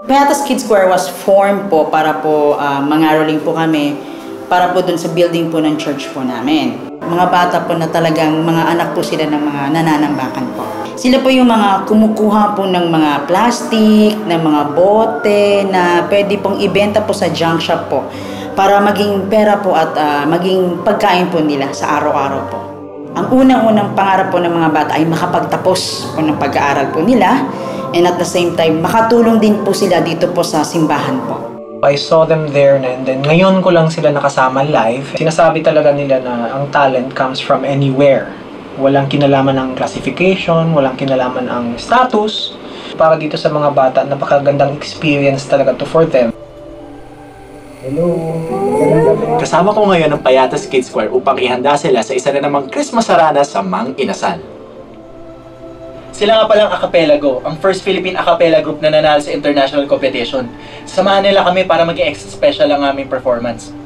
Payatas Kids Choir was formed po para po mangaroling po kami para po dun sa building po ng church po namin. Mga bata po na talagang mga anak po sila ng mga nananambakan po. Sila po yung mga kumukuha po ng mga plastic, ng mga bote na pwede pong ibenta po sa junk shop po para maging pera po at maging pagkain po nila sa araw-araw po. Ang unang-unang pangarap po ng mga bata ay makapagtapos po ng pag-aaral po nila and at the same time, makatulong din po sila dito po sa simbahan po. I saw them there and then ngayon ko lang sila nakasama live. Sinasabi talaga nila na ang talent comes from anywhere. Walang kinalaman ang classification, walang kinalaman ang status. Para dito sa mga bata, napakagandang experience talaga to for them. Hello! Kasama ko ngayon ang Payatas Kids Choir upang ihanda sila sa isa na namang Christmas harana sa Mang Inasal. Sila nga palang Acapella-Go, ang first Philippine acapella group na nanalo sa international competition. Samahan nila kami para maging extra special ang aming performance.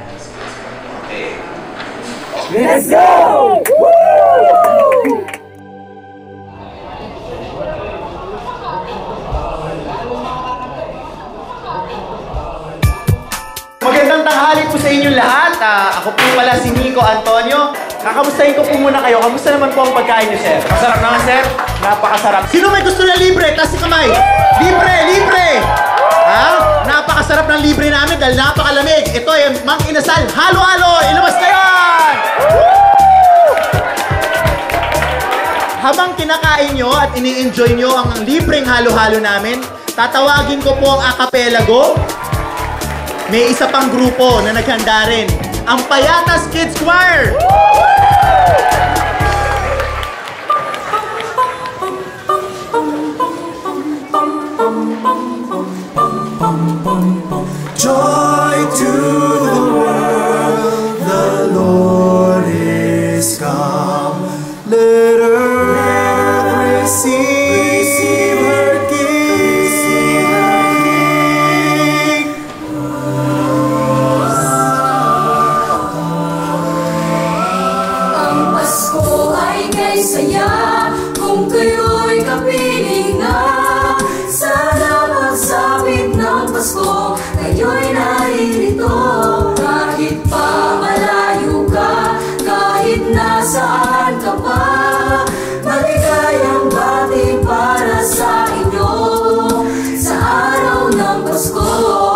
Let's go! Woo! Magandang tanghali po sa inyong lahat. Ako po pala si Nico Antonio. Kakamustahin ko po muna kayo. Kamusta naman po ang pagkain niyo, sir? Masarap naman, sir? Napakasarap. Sino may gusto na libre? Taas si kamay. Libre! Libre! Ha? Napakasarap ng libre namin dahil napakalamig. Ito ay Mang Inasal. Halo-halo! Ilabas na yan! Habang kinakain nyo at ini-enjoy nyo ang libreng halo-halo namin, tatawagin ko po ang Acapella-Go. May isa pang grupo na naghanda rin, ang Payatas Kids Choir! Joy to the world, the Lord is come. Let earth receive her King. Ang Pasko ay kay saya kung kayo'y kapiling na. Sana pagsapit ng Pasko, kayo'y naririto. Kahit pa malayo ka, kahit nasaan ka pa, maligayang bati para sa inyo sa araw ng Pasko.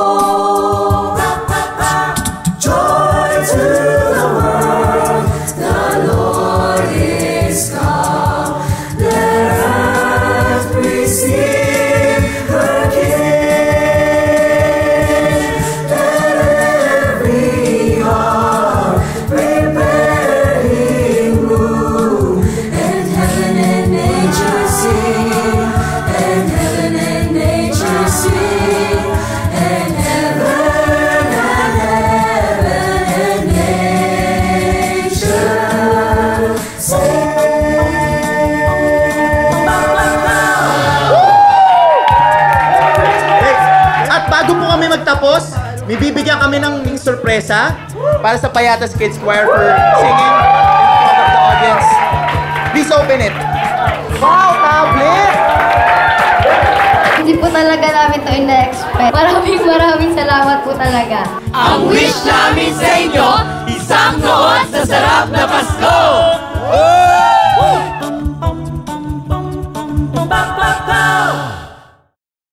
Joy to the world, The Lord is come. let earth receive her King. Let every heart prepare Him room, And heaven and nature sing, and heaven and nature sing, and heaven and nature sing. At bago po kami magtapos, may bibigyan kami ng sorpresa para sa Payatas Kids Choir for singing in front of the audience. Please open it. Wow, tablet! Hindi po talaga namin ito ina-expect. Maraming salamat po talaga. Ang wish namin sa inyo, isang noon sa sarap na Pasko!